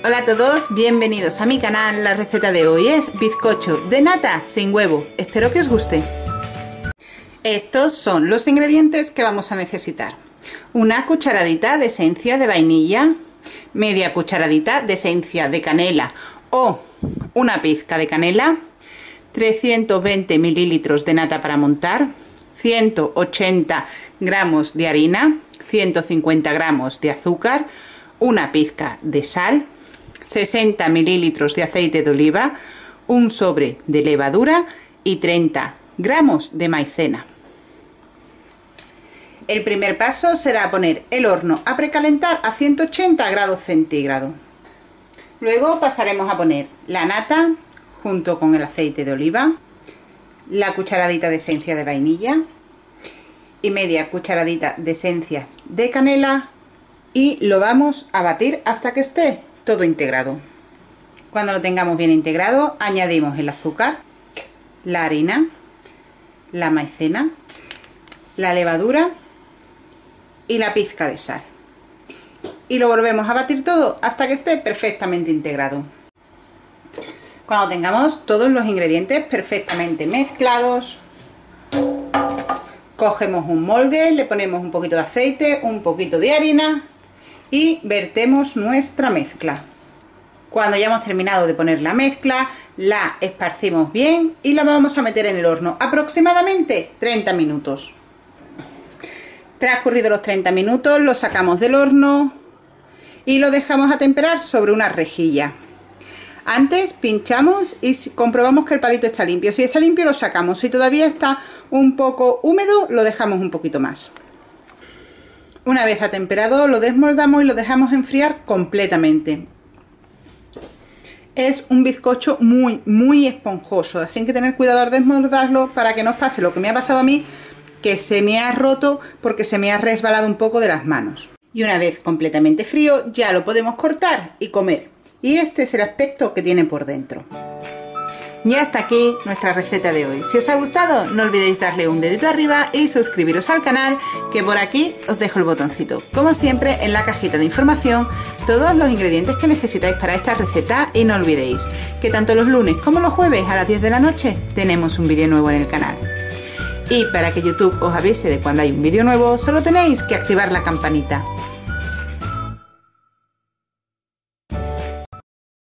Hola a todos, bienvenidos a mi canal. La receta de hoy es bizcocho de nata sin huevo. Espero que os guste. Estos son los ingredientes que vamos a necesitar. Una cucharadita de esencia de vainilla, media cucharadita de esencia de canela o una pizca de canela, 320 mililitros de nata para montar, 180 gramos de harina, 150 gramos de azúcar, una pizca de sal, 60 mililitros de aceite de oliva, un sobre de levadura y 30 gramos de maicena. El primer paso será poner el horno a precalentar a 180 grados centígrados. Luego pasaremos a poner la nata junto con el aceite de oliva, la cucharadita de esencia de vainilla y media cucharadita de esencia de canela y lo vamos a batir hasta que esté todo integrado. Cuando lo tengamos bien integrado, añadimos el azúcar, la harina, la maicena, la levadura y la pizca de sal. Y lo volvemos a batir todo hasta que esté perfectamente integrado. Cuando tengamos todos los ingredientes perfectamente mezclados, cogemos un molde, le ponemos un poquito de aceite, un poquito de harina y vertemos nuestra mezcla. Cuando ya hemos terminado de poner la mezcla, la esparcimos bien y la vamos a meter en el horno aproximadamente 30 minutos. Transcurridos los 30 minutos, lo sacamos del horno y lo dejamos a temperar sobre una rejilla. Antes pinchamos y comprobamos que el palito está limpio. Si está limpio, lo sacamos. Si todavía está un poco húmedo, lo dejamos un poquito más. Una vez atemperado, lo desmoldamos y lo dejamos enfriar completamente. Es un bizcocho muy esponjoso, así que hay que tener cuidado al desmoldarlo para que no os pase lo que me ha pasado a mí, que se me ha roto porque se me ha resbalado un poco de las manos. Y una vez completamente frío, ya lo podemos cortar y comer. Y este es el aspecto que tiene por dentro. Y hasta aquí nuestra receta de hoy. Si os ha gustado, no olvidéis darle un dedito arriba y suscribiros al canal, que por aquí os dejo el botoncito. Como siempre, en la cajita de información, todos los ingredientes que necesitáis para esta receta. Y no olvidéis que tanto los lunes como los jueves a las 10 de la noche tenemos un vídeo nuevo en el canal. Y para que YouTube os avise de cuando hay un vídeo nuevo, solo tenéis que activar la campanita.